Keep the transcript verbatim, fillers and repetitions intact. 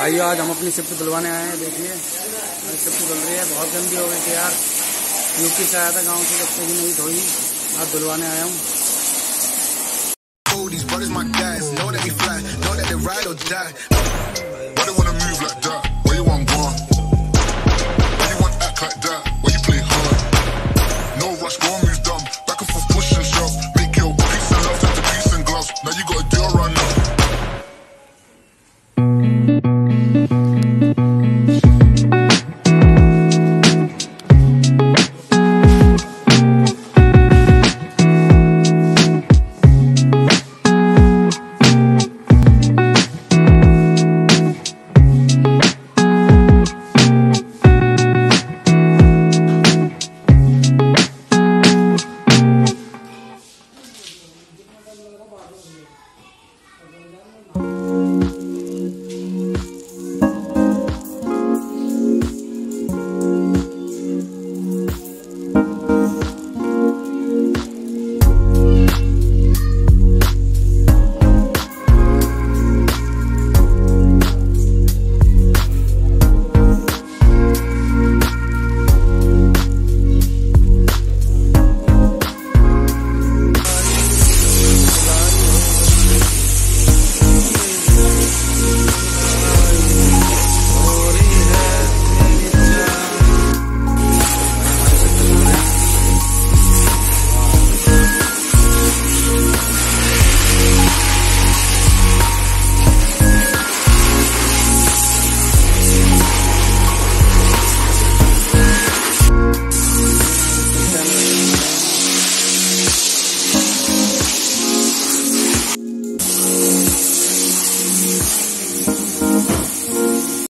भाइयों आज हम अपनी शिफ्ट धुलवाने आए हैं। देखिए शिफ्ट धुल रही है, बहुत गंदी हो गई थी यार। यूपी से आया था गांव से, बच्चे की नहीं धोई, आज धुलवाने आया हूँ।